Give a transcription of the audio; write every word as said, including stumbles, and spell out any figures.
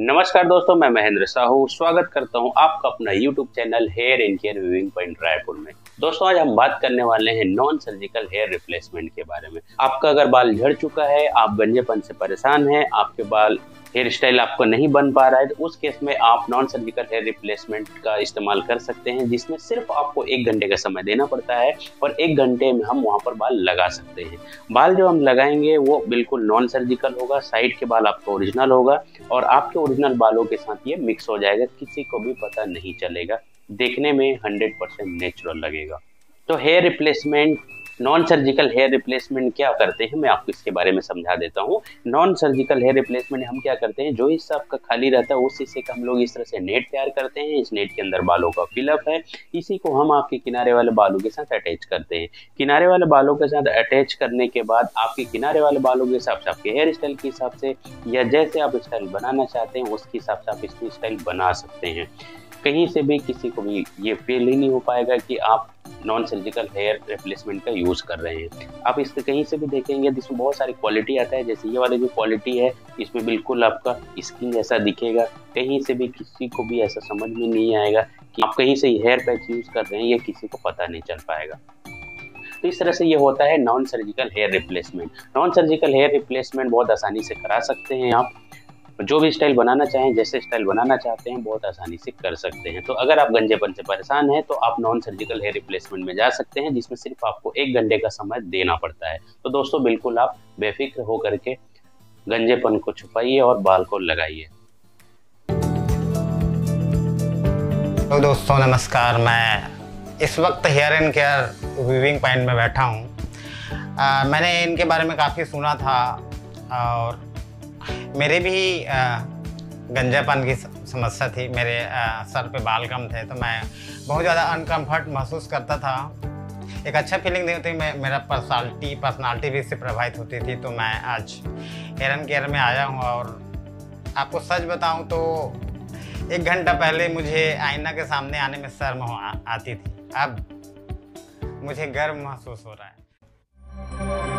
नमस्कार दोस्तों, मैं महेंद्र साहू स्वागत करता हूं आपका अपना YouTube channel hair and care weaving point Raipur में। दोस्तों, आज हम बात करने वाले हैं नॉन सर्जिकल हेयर रिप्लेसमेंट के बारे में। आपका अगर बाल झड़ चुका है, आप गंजेपन से परेशान हैं, आपके बाल हेयर स्टाइल आपको नहीं बन पा रहा है, तो उस केस में आप नॉन सर्जिकल हेयर रिप्लेसमेंट का इस्तेमाल कर सकते हैं, जिसमें सिर्फ आपको एक घंटे का समय देना पड़ता है और एक घंटे में हम वहां पर बाल लगा सकते हैं। बाल जो हम लगाएंगे वो बिल्कुल नॉन सर्जिकल होगा, साइड के बाल आपका ओरिजिनल होगा और आपके ओरिजिनल बालों के साथ ये मिक्स हो जाएगा, किसी को भी पता नहीं चलेगा, देखने में हंड्रेड परसेंट नेचुरल लगेगा। तो hair replacement, non surgical hair replacement क्या करते हैं, मैं आपको इसके बारे में समझा देता हूँ। नॉन सर्जिकल हेयर रिप्लेसमेंट हम क्या करते हैं, जो हिस्सा आपका खाली रहता है उस हिस्से का हम लोग इस तरह से नेट तैयार करते हैं। इस नेट के अंदर बालों का फिलअप है, इसी को हम आपके किनारे वाले बालों के साथ अटैच करते हैं। किनारे वाले बालों के साथ अटैच करने के बाद आपके किनारे वाले बालों के हिसाब से, आपके हेयर स्टाइल के हिसाब से या जैसे आप स्टाइल बनाना चाहते हैं उसके हिसाब से आप इसकी स्टाइल बना सकते हैं। कहीं से भी किसी को भी ये फील ही नहीं हो पाएगा कि आप नॉन सर्जिकल हेयर रिप्लेसमेंट का यूज़ कर रहे हैं। आप इसके कहीं से भी देखेंगे जिसमें बहुत सारी क्वालिटी आता है, जैसे ये वाली जो क्वालिटी है इसमें बिल्कुल आपका स्किन जैसा दिखेगा। कहीं से भी किसी को भी ऐसा समझ में नहीं आएगा कि आप कहीं से हेयर पैच यूज़ कर रहे हैं, ये किसी को पता नहीं चल पाएगा। तो इस तरह से ये होता है non surgical hair replacement. Non surgical hair replacement बहुत आसानी से करा सकते हैं। आप जो भी स्टाइल बनाना चाहें, जैसे स्टाइल बनाना चाहते हैं, बहुत आसानी से कर सकते हैं। तो अगर आप गंजेपन से परेशान हैं तो आप नॉन सर्जिकल हेयर रिप्लेसमेंट में जा सकते हैं, जिसमें सिर्फ आपको एक घंटे का समय देना पड़ता है। तो दोस्तों, बिल्कुल आप बेफिक्र होकर के गंजेपन को छुपाइए और बाल को लगाइए। तो दोस्तों नमस्कार, मैं इस वक्त hair and care weaving point में बैठा हूँ। मैंने इनके बारे में काफ़ी सुना था और मेरे भी गंजापन की समस्या थी। मेरे आ, सर पे बाल कम थे तो मैं बहुत ज़्यादा अनकम्फर्ट महसूस करता था। एक अच्छा फीलिंग नहीं होती, मैं मेरा पर्सनालिटी पर्सनालिटी भी इससे प्रभावित होती थी। तो मैं आज हेयर एंड केयर में आया हूँ और आपको सच बताऊँ तो एक घंटा पहले मुझे आईना के सामने आने में शर्म आ, आती थी। अब मुझे गर्व महसूस हो रहा है।